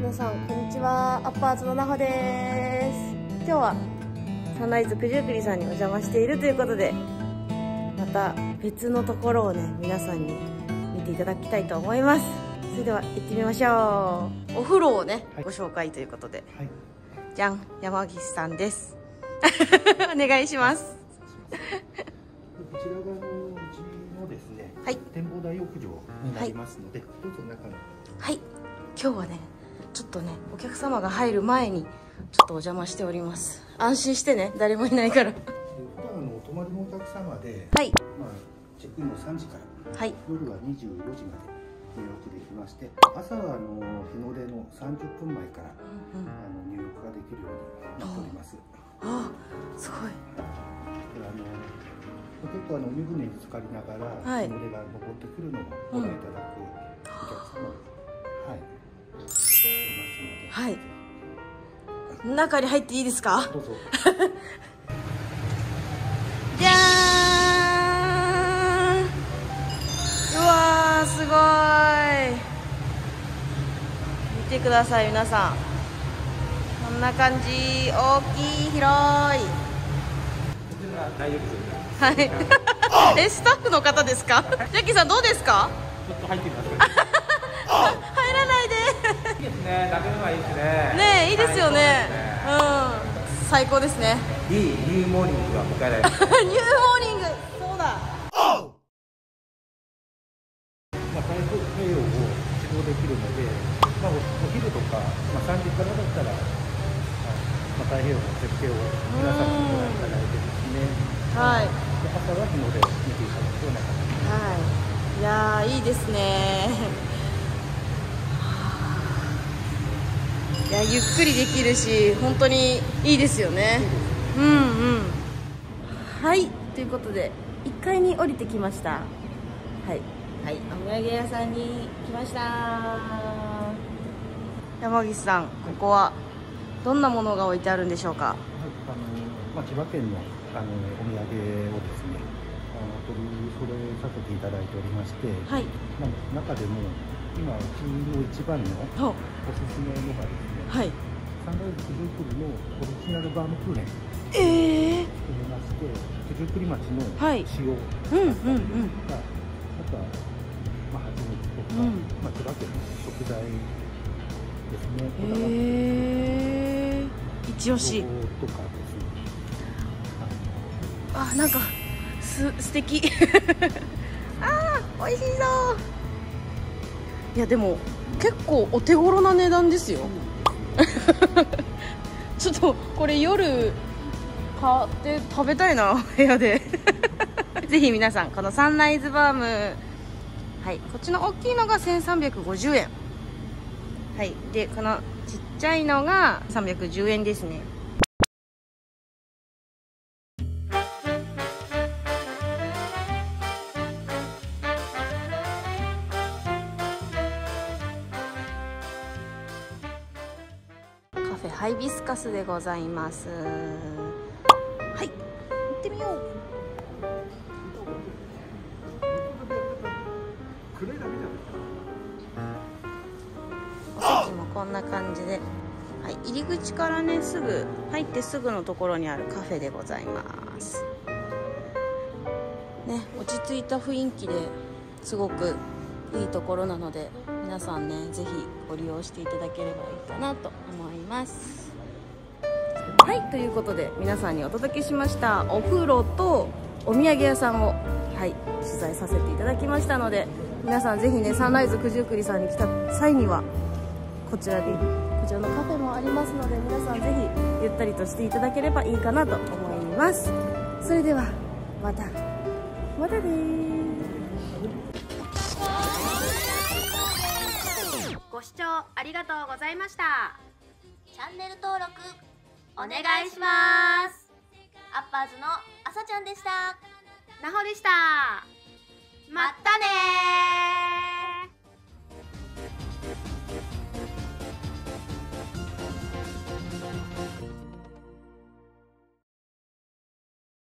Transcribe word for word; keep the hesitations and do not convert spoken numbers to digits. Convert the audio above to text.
皆さんこんにちは、アッパーズのなほです。今日はサンライズ九十九里さんにお邪魔しているということで、また別のところをね皆さんに見ていただきたいと思います。それでは行ってみましょう。お風呂をね、はい、ご紹介ということで、はい、じゃん、山岸さんですお願いします。 こちらがうちのですね、はい、展望台浴場になりますので、はい、どうぞ中に。はい、 今日はねちょっとねお客様が入る前にちょっとお邪魔しております。安心してね、誰もいないから。 普段のお泊まりのお客様で、 はい、 まあチェックインのさんじから、はい、夜はにじゅうよじまで入浴できまして、朝はあの日の出のさんじゅっぷんまえから、うんうん、あの入浴ができるようになっております。 ああ、すごい。 であの結構あの湯船に浸かりながら、はい、日の出が昇ってくるのをご覧いただくお客様、うん、はい、いますので、 はい。中に入っていいですか？ どうぞ。 じゃーん。うわー、すごい。見てください皆さん。こんな感じ、大きい、広い。 大浴場。 はい。え、スタッフの方ですか？ジャッキーさんどうですか？ ちょっと入ってみますか。 入らないで。 いいですね。眺めはいいですね。 ねえ、いいですよね。うん。最高ですね。 いいニューモーニングが迎えられます。 ニューモーニング。そうだ。 まあ太平洋を一望できるので、まあお昼とかまあさんじからだったら、まあ太平洋の絶景を皆さんにご覧いただいてですね。はい。朝は日の出を見ていただくような形です。 はい。いやー、いいですね。いや、ゆっくりできるし、本当にいいですよね。うんうん。はい、ということでいっかいに降りてきました。はいはい、お土産屋さんに来ました。山岸さん、ここはどんなものが置いてあるんでしょうか？はい、 あのまあ、千葉県のあのお土産をですね、あの取り揃えさせていただいておりまして、はい、まあ、中でも今うちの一番のおすすめのがですね、はい、サンライズ九十九里のオリジナルバームクーヘンええー、 作りまして、九十九里町のはい塩を使ったりとか、あとはまあ蜂蜜とか、うん、まあ千葉県の食材ですね。 ええー、一押しとかですね。 あ、なんかす素敵あー、美味しそう。いやでも結構お手頃な値段ですよちょっとこれ夜買って食べたいな、部屋でぜひ皆さんこのサンライズバーム、はい、こっちの大きいのがせんさんびゃくごじゅうえん、はい、でこのちっちゃいのがさんびゃくじゅうえんですね。カフェハイビスカスでございます。はい、行ってみよう。お席もこんな感じで、はい、入り口からねすぐ入ってすぐのところにあるカフェでございますね。落ち着いた雰囲気ですごくいいところなので、皆さんねぜひご利用していただければいいかなと思います。はい、ということで皆さんにお届けしましたお風呂とお土産屋さんを、はい、取材させていただきましたので、皆さんぜひねサンライズ九十九里さんに来た際にはこちらでこちらのカフェもありますので、皆さんぜひゆったりとしていただければいいかなと思います。それではまたまたねー。 ご視聴ありがとうございました。チャンネル登録お願いします。アッパーズのあさちゃんでした。なほでした。またねー。